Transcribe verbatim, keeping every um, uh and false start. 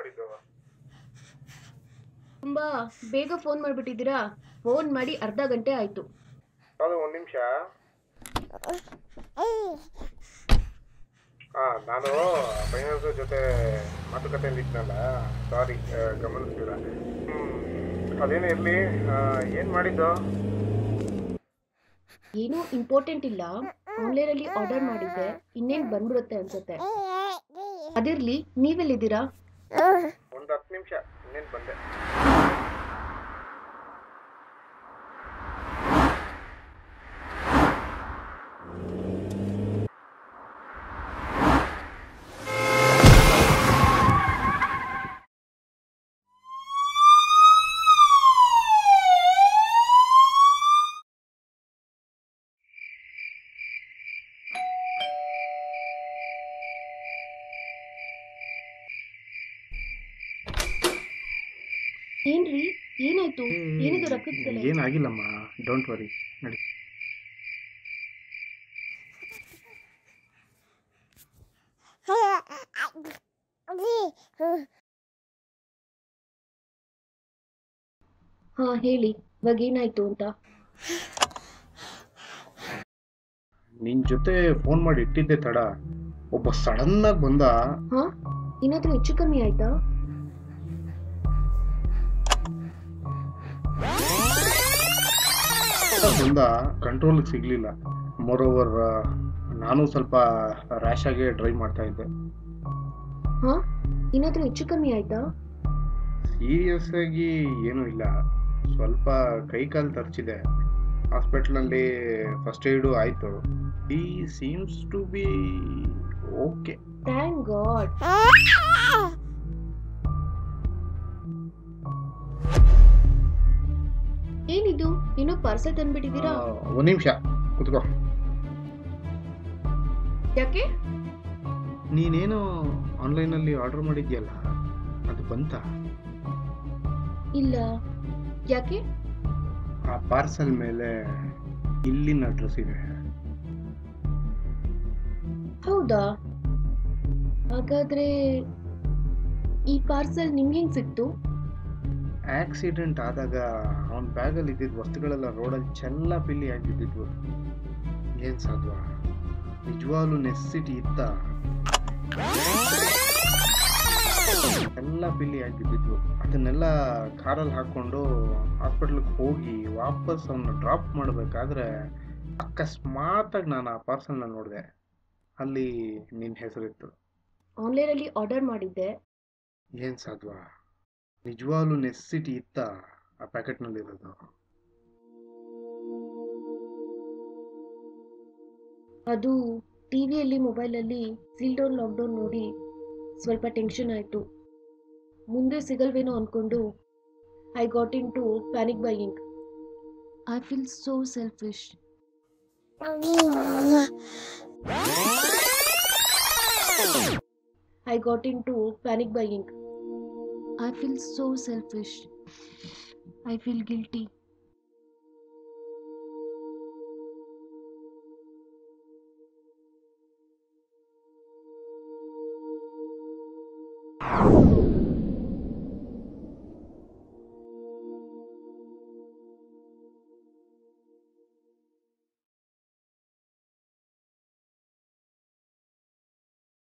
ಮಾಡಿದ್ದು? ತುಂಬಾ ಬೇಗ ಫೋನ್ ಮಾಡಿಬಿಟ್ಟಿದ್ದೀರಾ. ಫೋನ್ ಮಾಡಿ ಅರ್ಧ ಗಂಟೆ ಆಯ್ತು. ಅದು ಒಂದು ನಿಮಿಷ. ಹಾಂ, ನಾನು ಫೈನಾನ್ಸ್ ಜೊತೆ ಮಾತುಕತೆಯಲ್ಲಿ ಇದ್ನಲ್ಲ, ಸಾರಿ ಗಮನಿಸ್ತೀರ. ಹ್ಞೂ, ಅದೇನೇ ಇರಲಿ, ಏನು ಮಾಡಿದ್ದು? ಏನೂ ಇಂಪಾರ್ಟೆಂಟ್ ಇಲ್ಲ, ಆನ್ಲೈನಲ್ಲಿ ಆರ್ಡರ್ ಮಾಡಿದ್ದೆ, ಇನ್ನೇನು ಬಂದ್ಬಿಡುತ್ತೆ ಅನ್ಸುತ್ತೆ. ಅದಿರಲಿ, ನೀವೆಲ್ಲಿದ್ದೀರಾ? ಒಂದು ಹತ್ತು ನಿಮಿಷ ಇನ್ನೇನು ಬಂದೆ. ಏನ್ರಿ, ಏನಾಯ್ತು? ಏನಿದು ರಕ್ತದ ಕಲೆ? ಏನಾಗಿಲ್ಲಮ್ಮ, ಡೋಂಟ್ ವರಿ, ನಡಿ. ಹಾ ಹೇಳಿ, ಇವಾಗ ಏನಾಯ್ತು ಅಂತ. ನಿನ್ ಜೊತೆ ಫೋನ್ ಮಾಡಿ ಇಟ್ಟಿದ್ದೆ ತಡ, ಒಬ್ಬ ಸಡನ್ ಆಗಿ ಬಂದ. ಹಾ, ಏನಾದ್ರೂ ಹೆಚ್ಚು ಕಮ್ಮಿ ಆಯ್ತಾ? ಬಂದ, ಕಂಟ್ರೋಲ್ ಸಿಗ್ಲಿಲ್ಲ. ಮೋರ್ ಓವರ್ ನಾನು ಸ್ವಲ್ಪ ರ್ಯಾಶ್ ಆಗಿ ಡ್ರೈವ್ ಮಾಡ್ತಾ ಇದ್ದೆ. ಹಾ, ಏನಾದ್ರೂ ಹೆಚ್ಚು ಕಮ್ಮಿ ಆಯ್ತಾ? ಸೀರಿಯಸ್ ಆಗಿ ಏನೂ ಇಲ್ಲ, ಸ್ವಲ್ಪ ಕೈ ಕಾಲು ತರ್ಚಿದೆ. ಹಾಸ್ಪಿಟ್ಲಲ್ಲಿ ಫಸ್ಟ್ ಏಡು ಆಯಿತು. ಈ seems to be okay. Thank God. ಏನಿದು, ಏನೋ ಪಾರ್ಸೆಲ್ ತಂದ್ಬಿಟ್ಟಿದ್ದೀರಾ? ಒಂದು ನಿಮಿಷ ಕುತ್ಕೋ. ಯಾಕೆ? ನೀನೇನು ಆನ್ಲೈನಲ್ಲಿ ಆರ್ಡರ್ ಮಾಡಿದ್ಯಲ್ಲ, ಅದು ಬಂತಾ? ಇಲ್ಲ, ಯಾಕೆ? ಆ ಪಾರ್ಸೆಲ್ ಮೇಲೆ ಇಲ್ಲಿನ ಅಡ್ರೆಸ್ ಇದೆ. ಹೌದಾ? ಹಾಗಾದ್ರೆ ಈ ಪಾರ್ಸೆಲ್ ನಿಮ್ಗೆ ಹೆಂಗ್ ಸಿಕ್ತು? ಆಕ್ಸಿಡೆಂಟ್ ಆದಾಗ ಅವನ ಬ್ಯಾಗಲ್ಲಿ ಇದ್ದಿದ್ದ ವಸ್ತುಗಳೆಲ್ಲ ರೋಡಲ್ಲಿ ಚೆಲ್ಲ ಪಿಲ್ಲಿ ಆಗಿದ್ದಿದ್ವು. ಏನ್ ಸಾಧ್ವ, ನಿಜವಾಗ್ಲೂ ನೆಸೆಸಿಟಿ ಇತ್ತ? ಎಲ್ಲ ಪಿಲ್ಲಿ ಆಗಿದ್ದಿದ್ವು. ಅದನ್ನೆಲ್ಲ ಕಾರಲ್ಲಿ ಹಾಕೊಂಡು ಹಾಸ್ಪಿಟ್ಲಿಗೆ ಹೋಗಿ ವಾಪಸ್ ಅವನ್ನ ಡ್ರಾಪ್ ಮಾಡಬೇಕಾದ್ರೆ ಅಕಸ್ಮಾತಾಗಿ ನಾನು ಆ ಪಾರ್ಸಲ್ನ ನೋಡಿದೆ. ಅಲ್ಲಿ ನಿನ್ನ ಹೆಸರಿತ್ತು. ಆನ್ಲೈನಲ್ಲಿ ಆರ್ಡರ್ ಮಾಡಿದ್ದೆ. ಏನ್ ಸಾಧ್ವ, ನಿಜವಾಗ್ಲೂ ನೆಸೆಸಿಟಿ ಇತ್ತ ಆ ಪ್ಯಾಕೆಟ್ನಲ್ಲಿರೋದು? ಅದು ಟಿವಿಯಲ್ಲಿ ಮೊಬೈಲಲ್ಲಿ ಸೀಲ್ ಡೌನ್ ಲಾಕ್ಡೌನ್ ನೋಡಿ ಸ್ವಲ್ಪ ಟೆನ್ಷನ್ ಆಯಿತು. ಮುಂದೆ ಸಿಗಲ್ವೇನೋ ಅಂದ್ಕೊಂಡು I got into panic buying. I feel so selfish. I got into panic buying. I feel so selfish. I feel guilty. you